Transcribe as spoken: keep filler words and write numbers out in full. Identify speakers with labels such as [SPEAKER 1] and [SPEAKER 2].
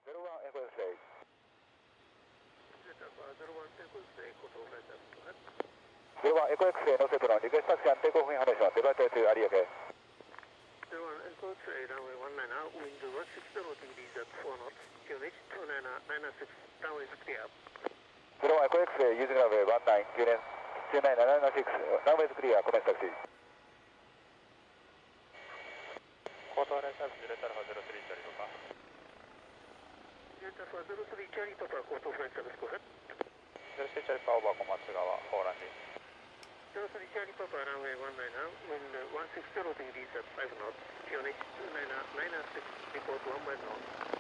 [SPEAKER 1] ゼロワンエコエクスレイ。
[SPEAKER 2] ゼロワンエコエクスレイ、コートフライトです。
[SPEAKER 1] ゼロワンエコエクスレイのセットのリクエストタクシーテイクオフインフォメーション、デバイトというアリア系。
[SPEAKER 2] ゼロワンエコエクスレイ、ランウェイワンナイナー、ウィンドワンシックスゼロディグリーズアットフォーノッツ、キューネッチツーナイナーナイナーシックス、ランウェイスクリア。
[SPEAKER 1] ゼロワンエコエクスレイ、ユージングランウェイワンナイン、キューネッチツーナイナーナイナーシックス、ランウェイスクリア、コメントタクシー。
[SPEAKER 3] コートフライトゼロタルファゼロスリーチャリとか。
[SPEAKER 2] ゼロタルファゼロスリーチャリとか、コートフライトです。ごめん。
[SPEAKER 3] ゼロスリーチャリパオーバー小松川、フォーランディ。
[SPEAKER 2] ゼロスリーチャリパパ、ランウェイワンナイナー、ウィンドワンシックスゼロディグリーズアットファイブノッツ、キューネッチツーナイナーナイナーシックス、リポートワンマイルノッツ。